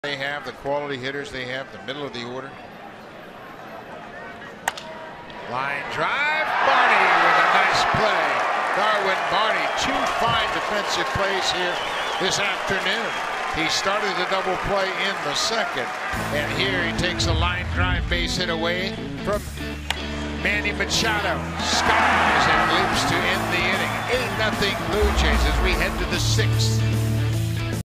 They have, the quality hitters they have, the middle of the order. Line drive, Barney with a nice play. Darwin Barney, 2 fine defensive plays here this afternoon. He started the double play in the second, and here he takes a line drive base hit away from Manny Machado. Skies and leaps to end the inning. 8-0 Blue Jays as we head to the 6th.